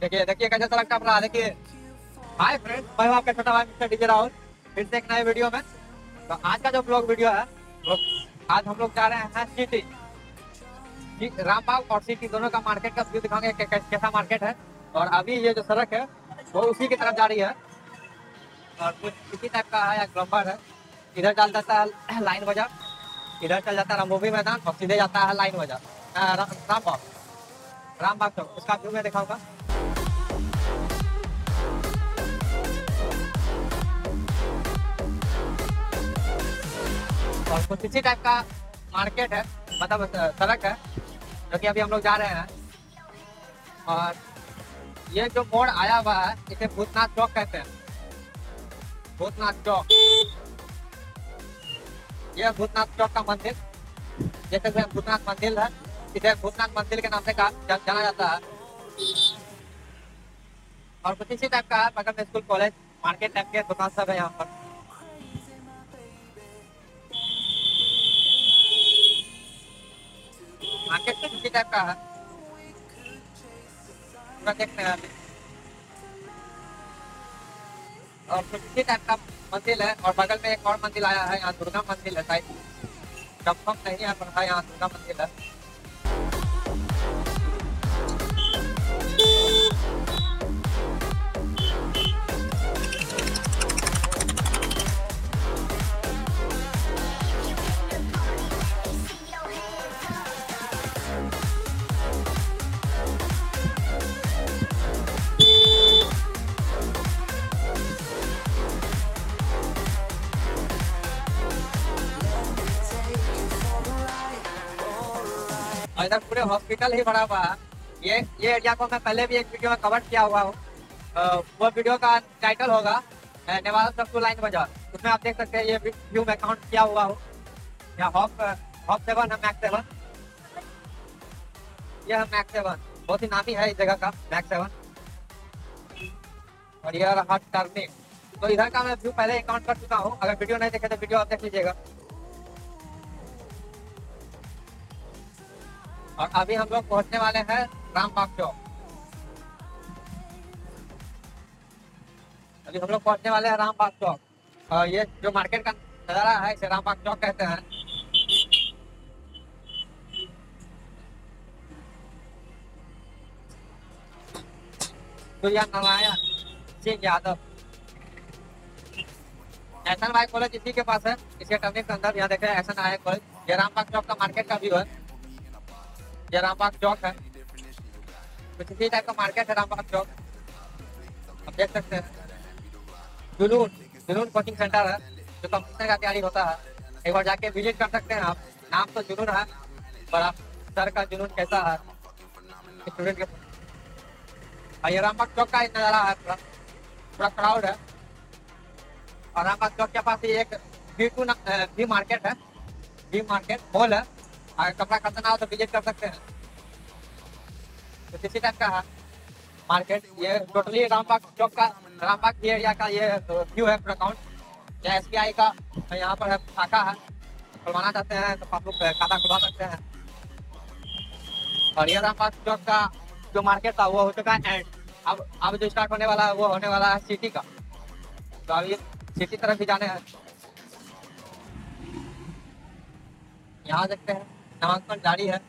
देखिए देखिए कैसे सड़क टप रहा है, देखिए। हाय फ्रेंड्स, मैं हूं आपका छोटा भाई मिस्टर डीजे राहुल, फिर से एक नए वीडियो में। तो आज का जो ब्लॉग वीडियो है वो आज हम लोग जा रहे हैं सिटी। रामबाग और सिटी दोनों का मार्केट का व्यू दिखाएंगे कैसा मार्केट है। और अभी ये जो सड़क है वो उसी की तरफ जा रही है और कुछ इसी टाइप का है, ग्लम्बर है। इधर चल जाता है लाइन बाजार, इधर चल जाता है रामभूमि मैदान और सीधे जाता है लाइन बाजार रामबाग रामबाग चौक। इसका व्यू मैं दिखाऊंगा। और कुछ इसी टाइप का मार्केट है, मतलब सड़क है जो कि अभी हम लोग जा रहे हैं। और ये जो मोड़ आया हुआ है इसे भूतनाथ चौक कहते हैं। भूतनाथ चौक, यह भूतनाथ चौक का मंदिर, जैसे कि भूतनाथ मंदिर है, इसे भूतनाथ मंदिर के नाम से जाना जाता है। और कुछ इसी टाइप का है, बगल में स्कूल कॉलेज मार्केट टाइप के दुकान सब है यहाँ पर। मार्केट कुछ इसी टाइप का है, पूरा देखते हैं अभी। और कुछ इसी टाइप का मंदिर है और बगल में एक और मंदिर आया है, यहाँ दुर्गा मंदिर है शायद, कंफर्म नहीं है पर हाँ यहाँ दुर्गा मंदिर है। और इधर पूरे हॉस्पिटल ही भरा हुआ है। ये एरिया को मैं पहले भी एक वीडियो में कवर किया हुआ हूँ। वो वीडियो का टाइटल होगा नेवाला चौक टू लाइन बाजार। उसमें आप देख सकते हैं ये व्यू में काउंट किया हुआ हूँ। यहाँ हॉप 7 है, मैक्स 7, यह है मैक्स 7, बहुत ही नामी है इस जगह का मैक्स 7। और यह रहा टर्निंग। तो इधर का मैं व्यू पहले काउंट कर चुका हूँ, अगर वीडियो नहीं देखे तो वीडियो आप देख लीजिएगा। और अभी हम लोग पहुंचने वाले हैं रामबाग चौक। अभी हम लोग पहुंचने वाले हैं रामबाग चौक। और ये जो मार्केट का नजारा है इसे रामबाग चौक कहते हैं। Surya Narayan Singh Yadav S N Y college इसी के पास है, इसके टर्निंग के अंदर। यहाँ देख रहे हैं एस एन वाई कॉलेज। ये रामबाग चौक का मार्केट का व्यू है, ये रामबाग चौक है। कुछ इसी टाइप का मार्केट है रामबाग चौक, आप देख सकते हैं। जुनून जुनून कोचिंग सेंटर है जो कंपटीशन का तैयारी होता है, एक बार जाके विजिट कर सकते हैं आप। नाम तो जुनून है पर आप सर का जुनून कैसा है स्टूडेंट के। और ये रामबाग चौक का नजारा है, पूरा क्राउड है। और रामबाग चौक के पास ही एक भी मार्केट है, भी मार्केट मॉल है। अगर कपड़ा खरीदना हो तो विजिट कर सकते हैं। तो किसी टाइप का है मार्केट। ये टोटली रामबाग चौक का, रामबाग एरिया का ये व्यू है पूरा काउंट। या SBI का यहाँ पर है, शाखा है, खुलवाना चाहते हैं तो आप लोग खाता खुलवा सकते हैं। और ये रामबाग चौक का जो मार्केट था वो हो चुका है एंड। अब जो स्टार्ट होने वाला है वो होने वाला है सिटी का। तो अभी सिटी तरफ भी जाने हैं। यहाँ देखते हैं नामांकन जारी है।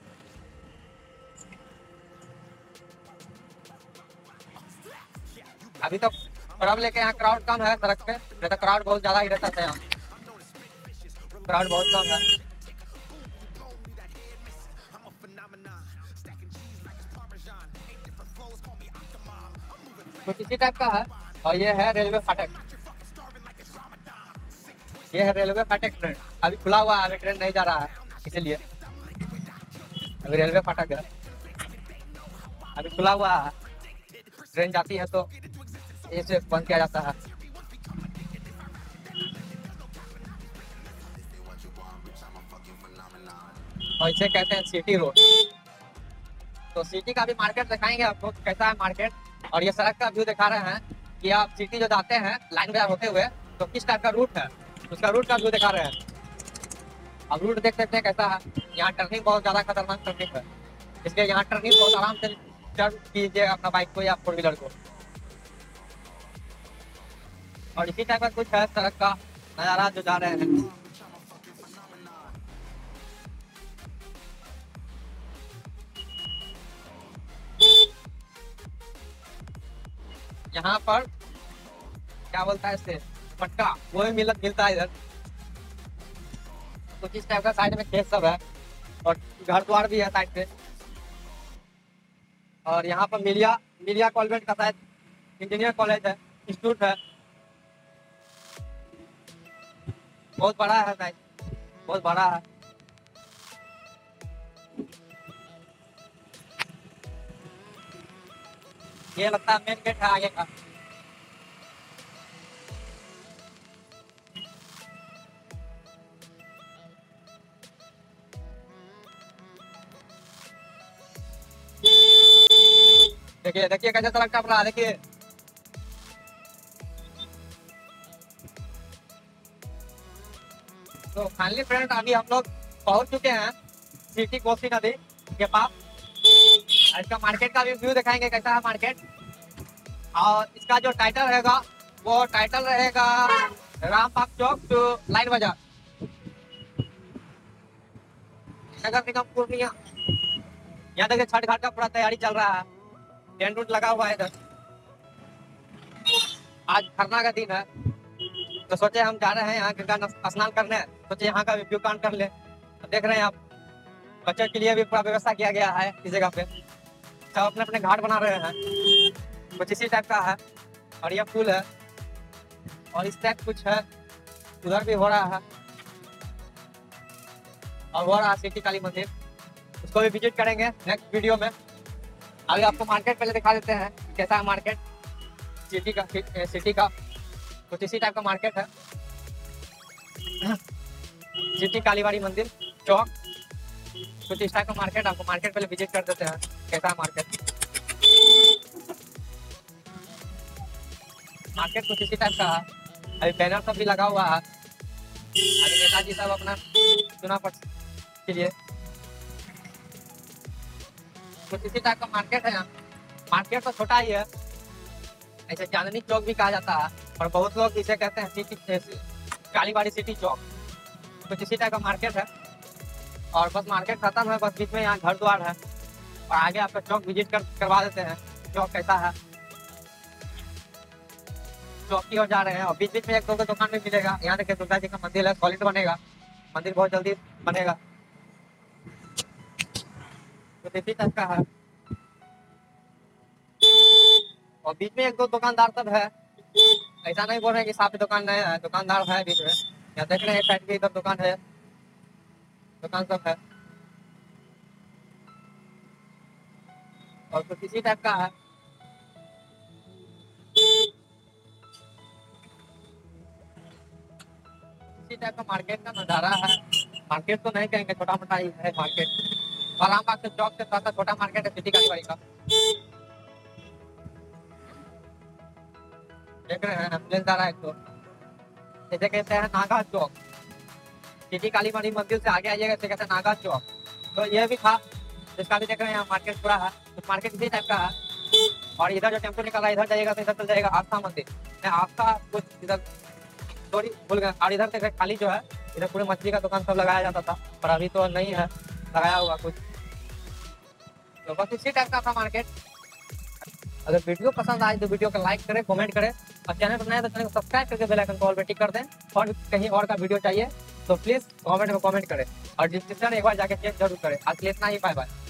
अभी तो प्रॉब्लम लेके यहाँ क्राउड कम है सड़क पे, नहीं तो क्राउड बहुत ज्यादा ही रहता था। यहाँ क्राउड बहुत कम है। कुछ इसी टाइप का है। और ये है रेलवे फाटक, ये है रेलवे फाटक ट्रेन। अभी खुला हुआ है, अभी ट्रेन नहीं जा रहा है इसीलिए अभी रेलवे फाटक है, अभी खुला हुआ है। ट्रेन जाती है तो इसे बंद किया जाता है। और इसे कहते हैं सिटी रोड। तो सिटी का भी मार्केट दिखाएंगे आपको कैसा है मार्केट। और ये सड़क का व्यू दिखा रहे हैं कि आप सिटी जो जाते हैं लाइन बाजार होते हुए तो किस टाइप का रूट है, उसका रूट का व्यू दिखा रहे हैं। अब रूट देख सकते हैं कैसा है। यहाँ टर्निंग बहुत ज्यादा खतरनाक टर्निंग है, इसलिए यहाँ टर्निंग बहुत आराम से टर्न कीजिए अपना बाइक को या 4 व्हीलर को। और इसी टाइप का कुछ है सड़क का नजारा जो जा रहे हैं। यहाँ पर क्या बोलता है इससे, मटका, वो भी मिलता है इधर। कुछ इस टाइप का साइड में खेत सब है और घर द्वार भी है साइड पे। और यहाँ पर मिलिया कॉन्वेंट का शायद इंजीनियर कॉलेज है, इंस्टीट्यूट है, बहुत बड़ा है शायद, बहुत बड़ा है। ये लगता है मेन गेट है आगे का। देखिए देखिए कैसे सड़क टप रहा है, देखिए। तो फाइनली फ्रेंड अभी हम लोग पहुंच चुके हैं सिटी कोसी नदी के पास। इसका मार्केट का भी व्यू दिखाएंगे कैसा है मार्केट। और इसका जो टाइटल रहेगा वो टाइटल रहेगा रामबाग चौक टू लाइन बाजार, नगर निगम पूर्णिया। यहाँ देखिए छठ घाट का पूरा तैयारी चल रहा है, टेंट उंट लगा हुआ है इधर। आज खरना का दिन है तो सोचे हम जा रहे हैं यहाँ गंगा स्नान करने, सोचे यहाँ का व्यू कांड कर ले। देख रहे हैं आप, बच्चों के लिए भी पूरा व्यवस्था किया गया है इस जगह पे। सब अपने अपने घाट बना रहे हैं, कुछ इसी टाइप का है। और यह पुल है और इस टाइप कुछ है, उधर भी हो रहा है और हो रहा है सिटी काली मंदिर। उसको भी विजिट करेंगे नेक्स्ट वीडियो में। अभी आपको मार्केट पहले दिखा देते हैं कैसा है मार्केट सिटी का। कुछ इसी टाइप का मार्केट है, सिटी कालीबाड़ी मंदिर चौक, कुछ इस टाइप का मार्केट। आपको मार्केट पहले विजिट कर देते हैं कैसा है मार्केट। मार्केट कुछ इसी टाइप का है। अभी बैनर सब भी लगा हुआ है, अभी नेताजी सब अपना चुनाव पक्ष के लिए। कुछ इसी टाइप का मार्केट है यहाँ। मार्केट तो छोटा ही है, ऐसे चांदनी चौक भी कहा जाता है और बहुत लोग इसे कहते हैं सिटी कालीबाड़ी सिटी चौक। कुछ इसी टाइप का मार्केट है और बस मार्केट खत्म है, बस बीच में यहाँ घर द्वार है और आगे आपका चौक विजिट करवा देते हैं चौक कैसा है। चौक की ओर जा रहे हैं और बीच बीच में एक दो दुकान भी मिलेगा। यहाँ देखिए दुर्गा जी का मंदिर है, सॉलिड बनेगा, मंदिर बहुत जल्दी बनेगा। तो इसी टाइप का है और बीच में एक दो दुकानदार सब है। ऐसा नहीं बोल रहे कि साफ दुकान नहीं है, दुकानदार है बीच में। यहाँ देख रहे हैं साइड की इधर दुकान है, दुकान सब है और कुछ इसी टाइप का है। इसी टाइप का मार्केट का नजारा है। मार्केट तो नहीं कहेंगे, छोटा मोटा ही है मार्केट। और रामबाग से चौक से थोड़ा सा छोटा मार्केट है सिटी कालीबाड़ी का। देख रहे हैं एम्बुलेंस आ रहा है तो इसे कहते हैं नागा चौक। सिटी कालीबाड़ी मंदिर से आगे आइएगा इसे कहते हैं नागा चौक। तो यह भी था जिसका भी देख रहे हैं यहाँ मार्केट पूरा है। तो मार्केट इसी टाइप का है और इधर जो टेम्पो निकल रहा है इधर जाइएगा तो इधर चल जाएगा आस्था मंदिर। आस्था कुछ इधर थोड़ी भूल गए। और इधर से खाली जो है इधर पूरे मछली का दुकान सब लगाया जाता था पर अभी तो नहीं है लगाया हुआ कुछ। तो बस इसी टाइप का था मार्केट। अगर वीडियो पसंद आए तो वीडियो को लाइक करें, कमेंट करें और चैनल पर नए तो चैनल को सब्सक्राइब करके बेल आइकन को ऑल पे टिक कर दें। और कहीं और का वीडियो चाहिए तो प्लीज कमेंट में कमेंट करें और डिस्क्रिप्शन एक बार जाके चेक जरूर करें। आज के लिए इतना ही, बाय बाय।